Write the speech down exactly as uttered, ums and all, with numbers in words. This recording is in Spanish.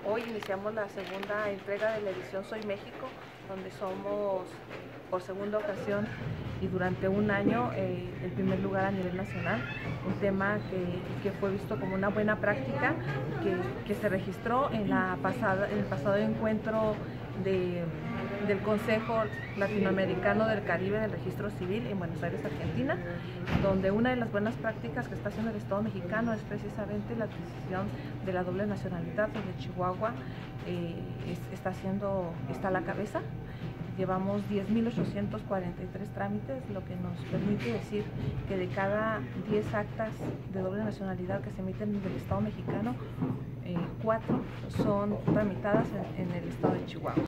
Hoy iniciamos la segunda entrega de la edición Soy México, donde somos por segunda ocasión y durante un año eh, el primer lugar a nivel nacional, un tema que, que fue visto como una buena práctica, que, que se registró en, la pasada, en el pasado encuentro de, del Consejo Latinoamericano del Caribe del Registro Civil en Buenos Aires, Argentina, donde una de las buenas prácticas que está haciendo el Estado mexicano es precisamente la adquisición de la doble nacionalidad, donde Chihuahua eh, es, está, haciendo, está a la cabeza. Llevamos diez mil ochocientos cuarenta y tres trámites, lo que nos permite decir que de cada diez actas de doble nacionalidad que se emiten en el Estado mexicano, eh, cuatro son tramitadas en, en el Estado de Chihuahua.